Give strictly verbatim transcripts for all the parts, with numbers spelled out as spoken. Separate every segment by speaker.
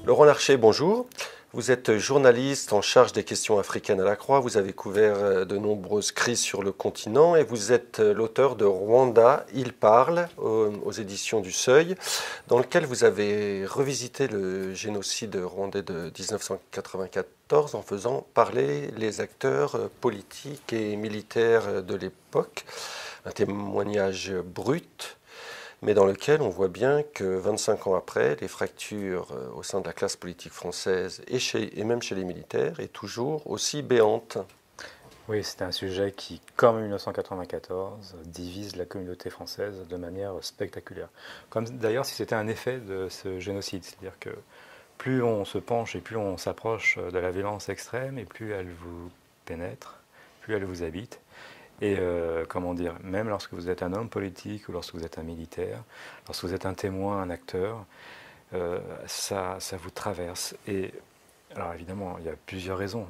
Speaker 1: Laurent Larcher, bonjour. Vous êtes journaliste en charge des questions africaines à la Croix. Vous avez couvert de nombreuses crises sur le continent et vous êtes l'auteur de Rwanda, il parle, aux éditions du Seuil, dans lequel vous avez revisité le génocide rwandais de mille neuf cent quatre-vingt-quatorze en faisant parler les acteurs politiques et militaires de l'époque. Un témoignage brut, mais dans lequel on voit bien que vingt-cinq ans après, les fractures au sein de la classe politique française et, chez, et même chez les militaires est toujours aussi béante.
Speaker 2: Oui, c'est un sujet qui, comme en mille neuf cent quatre-vingt-quatorze, divise la communauté française de manière spectaculaire. Comme d'ailleurs si c'était un effet de ce génocide, c'est-à-dire que plus on se penche et plus on s'approche de la violence extrême et plus elle vous pénètre, plus elle vous habite. Et euh, comment dire, même lorsque vous êtes un homme politique ou lorsque vous êtes un militaire, lorsque vous êtes un témoin, un acteur, euh, ça, ça vous traverse. Et alors évidemment, il y a plusieurs raisons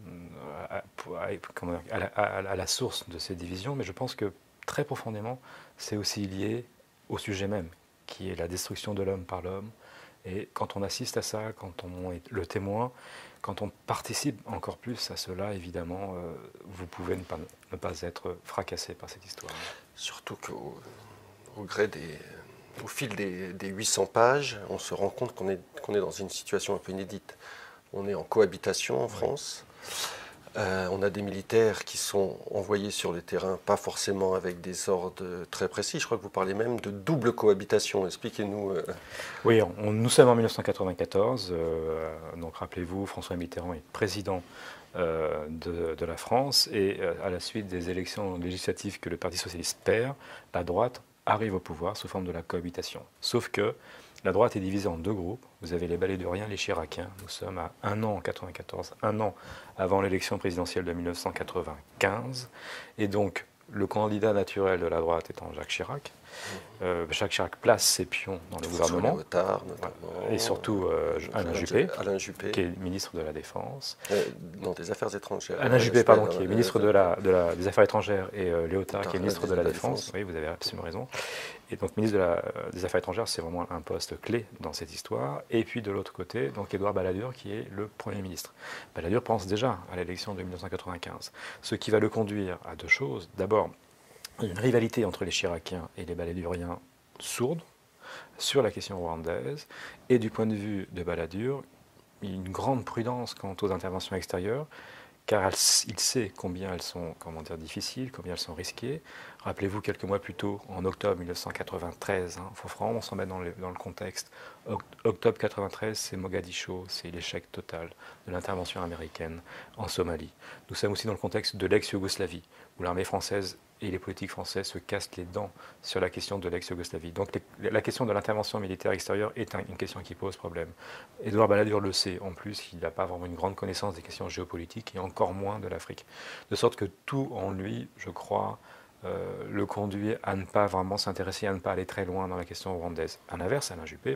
Speaker 2: à, à, comment dire, à, la, à, à la source de ces divisions, mais je pense que très profondément, c'est aussi lié au sujet même, qui est la destruction de l'homme par l'homme. Et quand on assiste à ça, quand on est le témoin, quand on participe encore plus à cela, évidemment, euh, vous pouvez ne pas, ne pas être fracassé par cette histoire.
Speaker 1: Surtout qu'au au gré des, au fil des, des huit cents pages, on se rend compte qu'on est, qu'on est dans une situation un peu inédite. On est en cohabitation en France. Oui. Euh, on a des militaires qui sont envoyés sur le terrain, pas forcément avec des ordres très précis. Je crois que vous parlez même de double cohabitation. Expliquez-nous. Euh...
Speaker 2: Oui, on, nous sommes en mille neuf cent quatre-vingt-quatorze. Euh, donc rappelez-vous, François Mitterrand est président euh, de, de la France. Et euh, à la suite des élections législatives que le Parti socialiste perd, la droite arrive au pouvoir sous forme de la cohabitation. Sauf que la droite est divisée en deux groupes. Vous avez les Baléduriens, les Chiraciens. Nous sommes à un an en quatre-vingt-quatorze, un an avant l'élection présidentielle de mille neuf cent quatre-vingt-quinze. Et donc, le candidat naturel de la droite étant Jacques Chirac. Euh, Jacques Chirac place ses pions dans le gouvernement.
Speaker 1: Léotard, notamment.
Speaker 2: Et surtout euh, Alain Juppé,
Speaker 1: Alain Juppé,
Speaker 2: qui est ministre de la Défense.
Speaker 1: Euh, non, des Affaires étrangères.
Speaker 2: Alain Juppé, pardon, qui est ministre de la, de la, des Affaires étrangères, et euh, Léotard, qui est ministre de la, de la Défense. Défense. Oui, vous avez absolument raison. Et donc, ministre de la, des Affaires étrangères, c'est vraiment un poste clé dans cette histoire. Et puis, de l'autre côté, donc Édouard Balladur, qui est le Premier ministre. Balladur pense déjà à l'élection de mille neuf cent quatre-vingt-quinze. Ce qui va le conduire à deux choses. D'abord, une rivalité entre les Chiraciens et les Baléduriens sourde sur la question rwandaise. Et du point de vue de Balladur, une grande prudence quant aux interventions extérieures, car elle, il sait combien elles sont, comment dire, difficiles, combien elles sont risquées. Rappelez-vous, quelques mois plus tôt, en octobre mille neuf cent quatre-vingt-treize, il hein, faut vraiment s'en mettre dans le, dans le contexte. Octobre quatre-vingt-treize, c'est Mogadiscio, c'est l'échec total de l'intervention américaine en Somalie. Nous sommes aussi dans le contexte de l'ex-Yougoslavie, où l'armée française et les politiques françaises se cassent les dents sur la question de l'ex-Yougoslavie. Donc les, la question de l'intervention militaire extérieure est un, une question qui pose problème. Édouard Balladur le sait, en plus, il n'a pas vraiment une grande connaissance des questions géopolitiques et encore moins de l'Afrique. De sorte que tout en lui, je crois, euh, le conduit à ne pas vraiment s'intéresser, à ne pas aller très loin dans la question rwandaise. À l'inverse, Alain Juppé,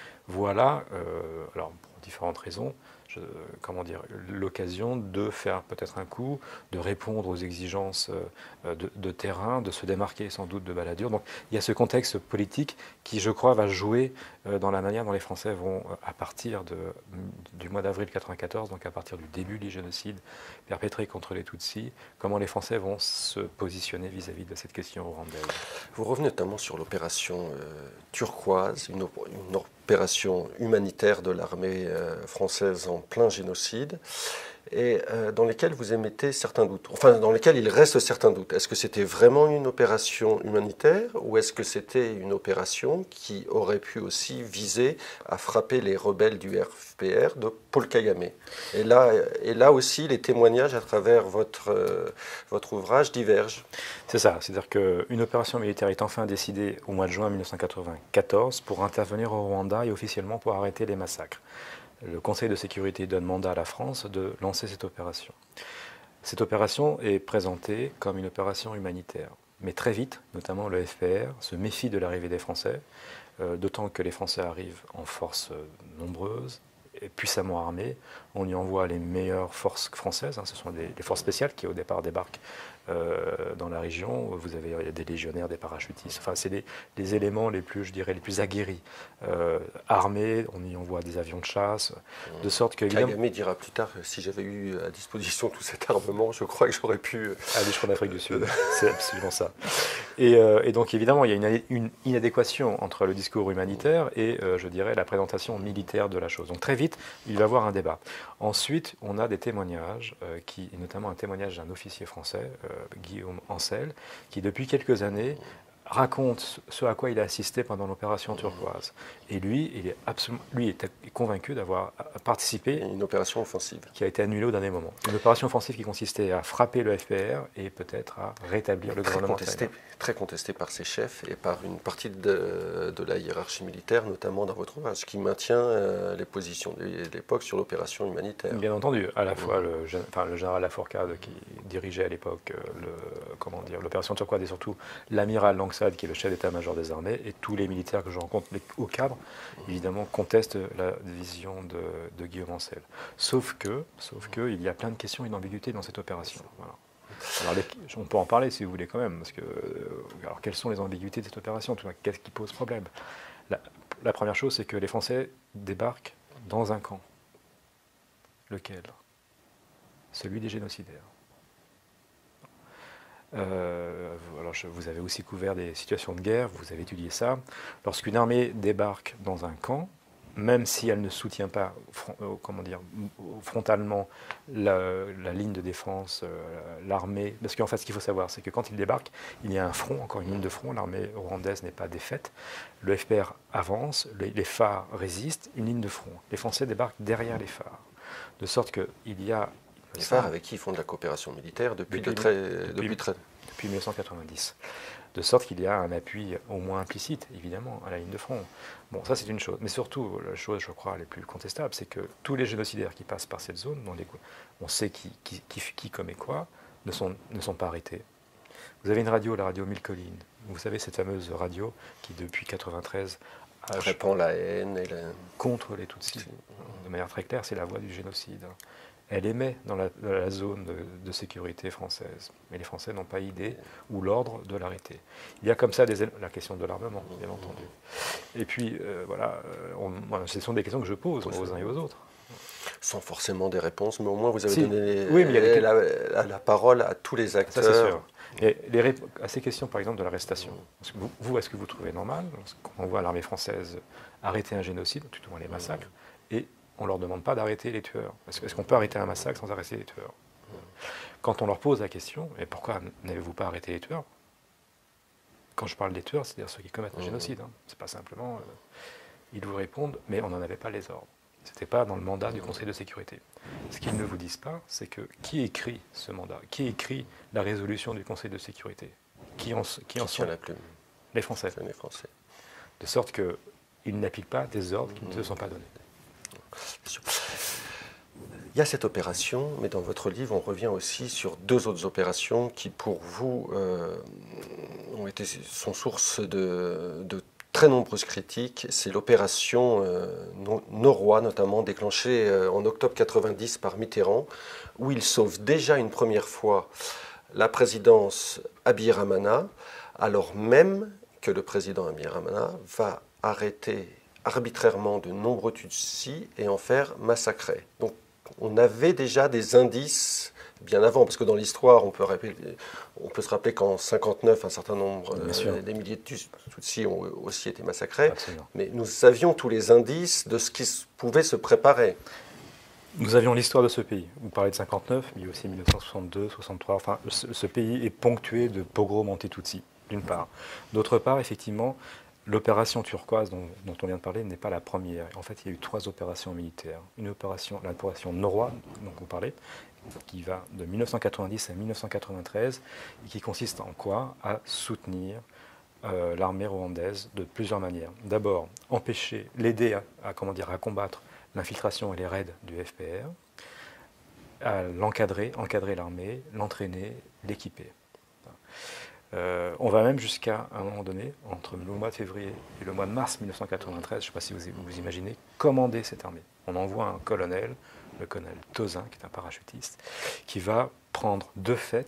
Speaker 2: voilà, euh, alors pour différentes raisons, Je, comment dire, l'occasion de faire peut-être un coup, de répondre aux exigences de, de terrain, de se démarquer sans doute de Balladur. Donc il y a ce contexte politique qui, je crois, va jouer dans la manière dont les Français vont, à partir de, du mois d'avril mille neuf cent quatre-vingt-quatorze, donc à partir du début du génocide perpétré contre les Tutsis, comment les Français vont se positionner vis-à-vis de cette question rwandaise.
Speaker 1: Vous revenez notamment sur l'opération euh, turquoise, une, une opération humanitaire de l'armée euh, française en plein génocide, et euh, dans lesquels vous émettez certains doutes, enfin dans lesquels il reste certains doutes. Est-ce que c'était vraiment une opération humanitaire ou est-ce que c'était une opération qui aurait pu aussi viser à frapper les rebelles du R P R de Paul Kagame? Et là, et là aussi, les témoignages à travers votre, euh, votre ouvrage divergent.
Speaker 2: C'est ça, c'est-à-dire qu'une opération militaire est enfin décidée au mois de juin mille neuf cent quatre-vingt-quatorze pour intervenir au Rwanda et officiellement pour arrêter les massacres. Le Conseil de sécurité donne mandat à la France de lancer cette opération. Cette opération est présentée comme une opération humanitaire. Mais très vite, notamment le F P R se méfie de l'arrivée des Français, euh, d'autant que les Français arrivent en force euh, nombreuses et puissamment armées. On y envoie les meilleures forces françaises, hein, ce sont les, les forces spéciales qui au départ débarquent Euh, dans la région, vous avez il y a des légionnaires, des parachutistes. Enfin, c'est les, les éléments les plus, je dirais, les plus aguerris. Euh, armés, on y envoie des avions de chasse, de sorte que...
Speaker 1: Kagame dira plus tard, si j'avais eu à disposition tout cet armement, je crois que j'aurais pu...
Speaker 2: aller jusqu'en Afrique du Sud, c'est absolument ça. Et, euh, et donc évidemment, il y a une, une inadéquation entre le discours humanitaire et, euh, je dirais, la présentation militaire de la chose. Donc très vite, il va y avoir un débat. Ensuite, on a des témoignages, euh, qui, et notamment un témoignage d'un officier français, euh, Guillaume Ancel, qui depuis quelques années raconte ce à quoi il a assisté pendant l'opération turquoise. Et lui, il est absolument, lui est convaincu d'avoir participé
Speaker 1: à une opération offensive
Speaker 2: qui a été annulée au dernier moment. Une opération offensive qui consistait à frapper le F P R et peut-être à rétablir le
Speaker 1: très
Speaker 2: gouvernement.
Speaker 1: Contesté, très contesté par ses chefs et par une partie de, de la hiérarchie militaire, notamment dans votre ouvrage, qui maintient euh, les positions de l'époque sur l'opération humanitaire.
Speaker 2: Bien entendu, à la fois le, enfin, le général Lafourcade qui dirigeait à l'époque le, comment dire, l'opération turquoise et surtout l'amiral Langsad qui est le chef d'état-major des armées et tous les militaires que je rencontre au cadre, évidemment, contestent la vision de, de Guillaume Ancel. Sauf que, sauf que, il y a plein de questions et d'ambiguïtés dans cette opération. Voilà. Alors, les, on peut en parler si vous voulez quand même, parce que, alors, quelles sont les ambiguïtés de cette opération? Qu'est-ce qui pose problème? la, la première chose, c'est que les Français débarquent dans un camp. Lequel? Celui des génocidaires. Euh, alors je, vous avez aussi couvert des situations de guerre, vous avez étudié ça. Lorsqu'une armée débarque dans un camp, même si elle ne soutient pas front, euh, comment dire, frontalement la, la ligne de défense, euh, l'armée, parce qu'en fait ce qu'il faut savoir, c'est que quand il débarque, il y a un front, encore une ligne de front, l'armée rwandaise n'est pas défaite, le F P R avance, les, les phares résistent, une ligne de front. Les Français débarquent derrière les phares, de sorte qu'il y a...
Speaker 1: Les phares avec qui ils font de la coopération militaire depuis, depuis, de très, depuis, depuis, très...
Speaker 2: depuis mille neuf cent quatre-vingt-dix. De sorte qu'il y a un appui au moins implicite, évidemment, à la ligne de front. Bon, ça c'est une chose. Mais surtout, la chose, je crois, la plus contestable, c'est que tous les génocidaires qui passent par cette zone, dont les, on sait qui, qui, qui, qui commet quoi, ne sont, ne sont pas arrêtés. Vous avez une radio, la radio Mille Collines. Vous savez, cette fameuse radio qui, depuis mille neuf cent quatre-vingt-treize,
Speaker 1: répand la haine et la...
Speaker 2: contre les Tutsis. De manière très claire, c'est la voie du génocide. Elle émet dans la, dans la zone de, de sécurité française. Mais les Français n'ont pas idée ou l'ordre de l'arrêter. Il y a comme ça des, la question de l'armement, bien entendu. Et puis, euh, voilà, on, ce sont des questions que je pose aux uns et aux autres.
Speaker 1: Sans forcément des réponses, mais au moins vous avez
Speaker 2: si.
Speaker 1: donné
Speaker 2: oui, mais des...
Speaker 1: la, la, la parole à tous les acteurs.
Speaker 2: Ça, c'est sûr. Et les rép... à ces questions, par exemple, de l'arrestation, vous, vous est-ce que vous trouvez normal, quand on voit l'armée française arrêter un génocide, tout au moins les massacres, et on ne leur demande pas d'arrêter les tueurs. Est-ce qu'on peut arrêter un massacre sans arrêter les tueurs? Quand on leur pose la question, et pourquoi n'avez-vous pas arrêté les tueurs? Quand je parle des tueurs, c'est-à-dire ceux qui commettent un génocide. Hein. C'est pas simplement... Euh, ils vous répondent, mais on n'en avait pas les ordres. Ce n'était pas dans le mandat du Conseil de sécurité. Ce qu'ils ne vous disent pas, c'est que qui écrit ce mandat? Qui écrit la résolution du Conseil de sécurité? Qui en, qui
Speaker 1: qui
Speaker 2: en sont
Speaker 1: la plume?
Speaker 2: Les Français.
Speaker 1: Les Français.
Speaker 2: De sorte qu'ils n'appliquent pas des ordres qui ne se sont pas donnés.
Speaker 1: Il y a cette opération, mais dans votre livre, on revient aussi sur deux autres opérations qui, pour vous, euh, ont été, sont source de, de très nombreuses critiques. C'est l'opération euh, Noroît, notamment déclenchée euh, en octobre quatre-vingt-dix par Mitterrand, où il sauve déjà une première fois la présidence Abiy Rahmana, alors même que le président Abiy Rahmana va arrêter arbitrairement de nombreux Tutsis et en faire massacrer. Donc on avait déjà des indices bien avant, parce que dans l'histoire, on peut, on peut se rappeler qu'en mille neuf cent cinquante-neuf, un certain nombre, euh, des milliers de Tutsis ont aussi été massacrés, Absolument. Mais nous avions tous les indices de ce qui pouvait se préparer.
Speaker 2: Nous avions l'histoire de ce pays. Vous parlez de cinquante-neuf, mais aussi mille neuf cent soixante-deux, soixante-trois. Enfin, ce, ce pays est ponctué de pogroms anti-Tutsis, d'une part. D'autre part, effectivement, l'opération turquoise dont, dont on vient de parler n'est pas la première. En fait, il y a eu trois opérations militaires. Une opération, l'opération Noroît, dont vous parlez, qui va de mille neuf cent quatre-vingt-dix à mille neuf cent quatre-vingt-treize, et qui consiste en quoi? À soutenir euh, l'armée rwandaise de plusieurs manières. D'abord, empêcher, l'aider à, à, comment dire, à combattre l'infiltration et les raids du F P R, à l'encadrer, encadrer l'armée, l'entraîner, l'équiper. Euh, on va même jusqu'à, un moment donné, entre le mois de février et le mois de mars mille neuf cent quatre-vingt-treize, je ne sais pas si vous vous imaginez, commander cette armée. On envoie un colonel, le colonel Tozin, qui est un parachutiste, qui va prendre de fait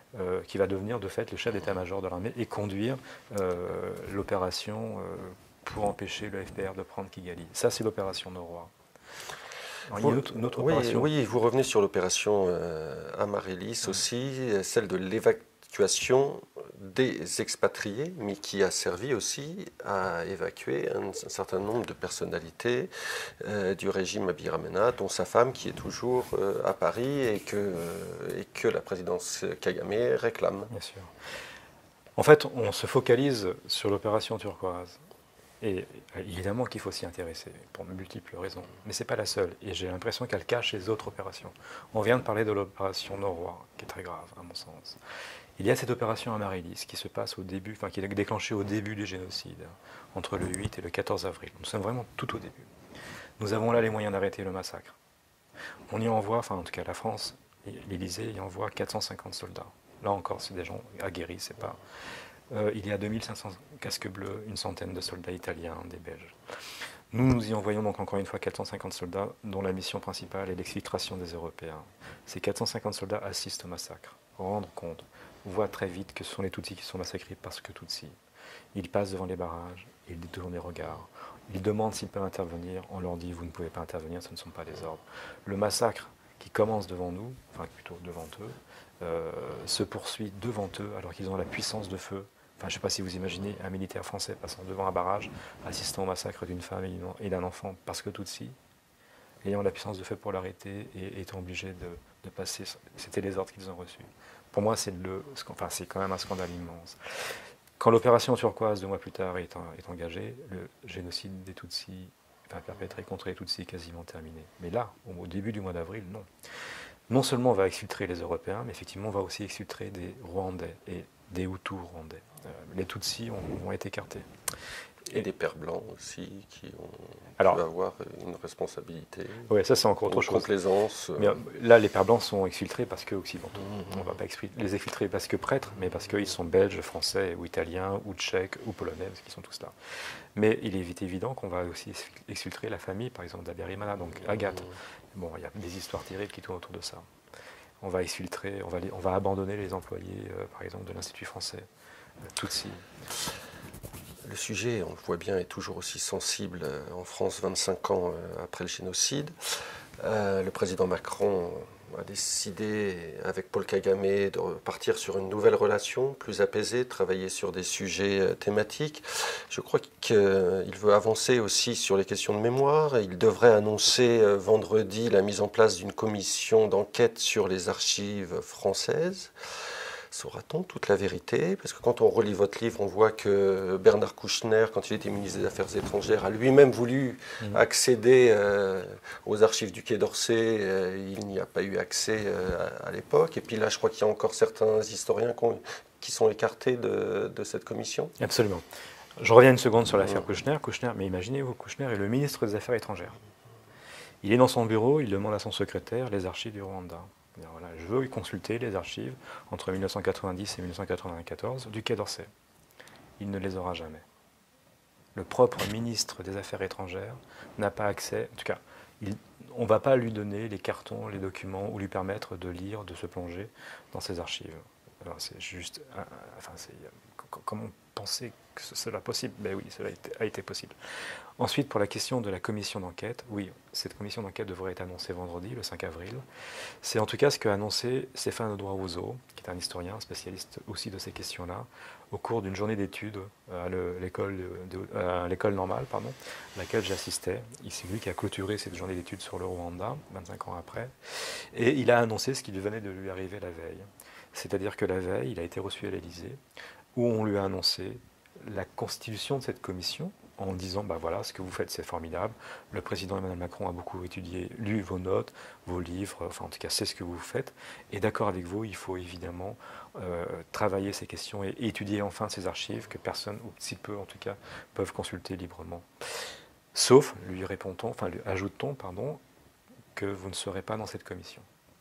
Speaker 2: euh, qui va devenir de fait le chef d'état-major de l'armée et conduire euh, l'opération euh, pour empêcher le F P R de prendre Kigali. Ça, c'est l'opération Noroa. Alors, il y a une autre, une autre
Speaker 1: oui,
Speaker 2: opération.
Speaker 1: Oui, vous revenez sur l'opération euh, Amaryllis oui. aussi, celle de l'évacuation des expatriés, mais qui a servi aussi à évacuer un, un certain nombre de personnalités euh, du régime Abiy Ahmed, dont sa femme qui est toujours euh, à Paris et que, euh, et que la présidence Kagame réclame.
Speaker 2: Bien sûr. En fait, on se focalise sur l'opération turquoise. Et évidemment qu'il faut s'y intéresser, pour de multiples raisons. Mais ce n'est pas la seule. Et j'ai l'impression qu'elle cache les autres opérations. On vient de parler de l'opération Noroa, qui est très grave, à mon sens. Il y a cette opération Amaryllis qui se passe au début, enfin qui est déclenchée au début du génocide, entre le huit et le quatorze avril. Nous sommes vraiment tout au début. Nous avons là les moyens d'arrêter le massacre. On y envoie, enfin en tout cas la France, l'Élysée y envoie quatre cent cinquante soldats. Là encore, c'est des gens aguerris, c'est pas... Euh, il y a deux mille cinq cents casques bleus, une centaine de soldats italiens, des Belges. Nous, nous y envoyons donc encore une fois quatre cent cinquante soldats, dont la mission principale est l'exfiltration des Européens. Ces quatre cent cinquante soldats assistent au massacre, rendent compte, voient très vite que ce sont les Tutsis qui sont massacrés parce que Tutsis. Ils passent devant les barrages, ils détournent les regards, ils demandent s'ils peuvent intervenir, on leur dit « vous ne pouvez pas intervenir, ce ne sont pas les ordres ». Le massacre qui commence devant nous, enfin plutôt devant eux, euh, se poursuit devant eux alors qu'ils ont la puissance de feu. Enfin, je ne sais pas si vous imaginez un militaire français passant devant un barrage, assistant au massacre d'une femme et d'un enfant parce que Tutsi, ayant la puissance de feu pour l'arrêter et étant obligé de, de passer, c'était les ordres qu'ils ont reçus. Pour moi, c'est le, enfin, c'est quand même un scandale immense. Quand l'opération turquoise, deux mois plus tard, est, est engagée, le génocide des Tutsis, enfin, perpétré contre les Tutsis, est quasiment terminé. Mais là, au début du mois d'avril, non. Non seulement on va exfiltrer les Européens, mais effectivement, on va aussi exfiltrer des Rwandais et des Hutus rwandais. Euh, les Tutsis ont, ont été écartés.
Speaker 1: Et, et des Pères blancs aussi, qui ont
Speaker 2: alors,
Speaker 1: pu avoir une responsabilité.
Speaker 2: Oui, ça c'est encore autre chose.
Speaker 1: Complaisance.
Speaker 2: Mais, là, les Pères blancs sont exfiltrés parce que occidentaux. Mmh. On ne va pas les exfiltrer parce que prêtres, mais parce qu'ils sont belges, français, ou italiens, ou tchèques, ou polonais, parce qu'ils sont tous là. Mais il est évident qu'on va aussi exfiltrer la famille, par exemple, d'Aberimana, donc Agathe. Mmh. Bon, il y a des histoires terribles qui tournent autour de ça. On va exfiltrer, on va, les, on va abandonner les employés, euh, par exemple, de l'Institut français, euh, Tutsi.
Speaker 1: Le sujet, on le voit bien, est toujours aussi sensible en France vingt-cinq ans après le génocide. Euh, le président Macron a décidé, avec Paul Kagame, de repartir sur une nouvelle relation, plus apaisée, travailler sur des sujets thématiques. Je crois qu'il veut avancer aussi sur les questions de mémoire. Il devrait annoncer vendredi la mise en place d'une commission d'enquête sur les archives françaises. Saura-t-on toute la vérité? Parce que quand on relit votre livre, on voit que Bernard Kouchner, quand il était ministre des Affaires étrangères, a lui-même voulu mmh. accéder euh, aux archives du Quai d'Orsay. Euh, il n'y a pas eu accès euh, à, à l'époque. Et puis là, je crois qu'il y a encore certains historiens qui sont écartés de, de cette commission.
Speaker 2: Absolument. Je reviens une seconde sur l'affaire mmh. Kouchner. Kouchner, mais imaginez-vous, Kouchner est le ministre des Affaires étrangères. Il est dans son bureau, il demande à son secrétaire les archives du Rwanda. Voilà, je veux consulter les archives entre mille neuf cent quatre-vingt-dix et mille neuf cent quatre-vingt-quatorze du Quai d'Orsay. Il ne les aura jamais. Le propre ministre des Affaires étrangères n'a pas accès, en tout cas, il, on ne va pas lui donner les cartons, les documents ou lui permettre de lire, de se plonger dans ces archives. Alors c'est juste, enfin, c'est, comment penser que cela possible? Ben oui, cela a été, a été possible. Ensuite, pour la question de la commission d'enquête, oui, cette commission d'enquête devrait être annoncée vendredi, le cinq avril. C'est en tout cas ce qu'a annoncé Stéphane Audouin-Rousseau, qui est un historien, spécialiste aussi de ces questions-là, au cours d'une journée d'études à l'école normale, pardon, à laquelle j'assistais. C'est lui qui a clôturé cette journée d'études sur le Rwanda, vingt-cinq ans après. Et il a annoncé ce qui venait de lui arriver la veille. C'est-à-dire que la veille, il a été reçu à l'Élysée, où on lui a annoncé la constitution de cette commission, en disant, bah voilà, ce que vous faites, c'est formidable. Le président Emmanuel Macron a beaucoup étudié, lu vos notes, vos livres, enfin en tout cas, c'est ce que vous faites. Et d'accord avec vous, il faut évidemment euh, travailler ces questions et, et étudier enfin ces archives que personne, ou si peu en tout cas, peuvent consulter librement. Sauf, lui répond-on, enfin lui ajoute-t-on, pardon, que vous ne serez pas dans cette commission.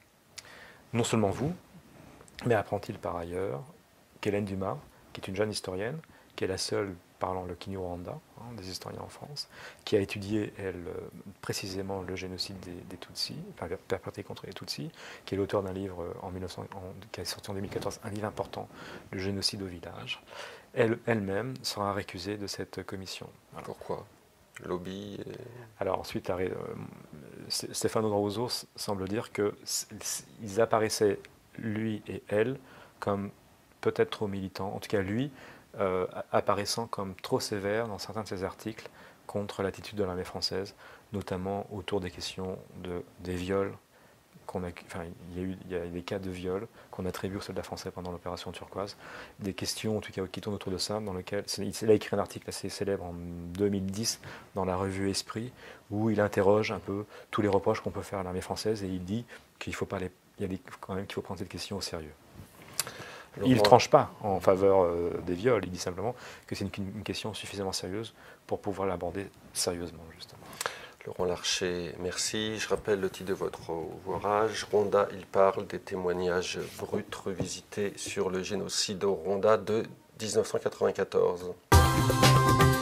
Speaker 2: Non seulement vous, mais apprend-il par ailleurs qu'Hélène Dumas, qui est une jeune historienne, qui est la seule parlant le Kinyarwanda, hein, des historiens en France, qui a étudié, elle, euh, précisément le génocide des, des Tutsis, enfin perpétré contre les Tutsis, qui est l'auteur d'un livre en mille neuf cents, en, qui est sorti en deux mille quatorze, un livre important, Le génocide au village. Elle, elle-même sera récusée de cette commission.
Speaker 1: Alors, pourquoi? Lobby et...
Speaker 2: Alors ensuite, euh, Stefano Drauso semble dire qu'ils apparaissaient, lui et elle, comme peut-être trop militants, en tout cas lui, euh, apparaissant comme trop sévère dans certains de ses articles contre l'attitude de l'armée française, notamment autour des questions de, des viols. Qu'on a, enfin, il y a eu il y a des cas de viols qu'on attribue aux soldats français pendant l'opération Turquoise, des questions en tout cas qui tournent autour de ça, dans lequel il a écrit un article assez célèbre en deux mille dix dans la revue Esprit, où il interroge un peu tous les reproches qu'on peut faire à l'armée française et il dit qu'il faut pas les, il y a des, quand même qu'il faut prendre cette question au sérieux. Alors, il ne tranche pas en faveur euh, des viols, il dit simplement que c'est une, une question suffisamment sérieuse pour pouvoir l'aborder sérieusement, justement.
Speaker 1: Laurent Larcher, merci. Je rappelle le titre de votre ouvrage, Rwanda, il parle, des témoignages bruts revisités sur le génocide au Rwanda de mille neuf cent quatre-vingt-quatorze.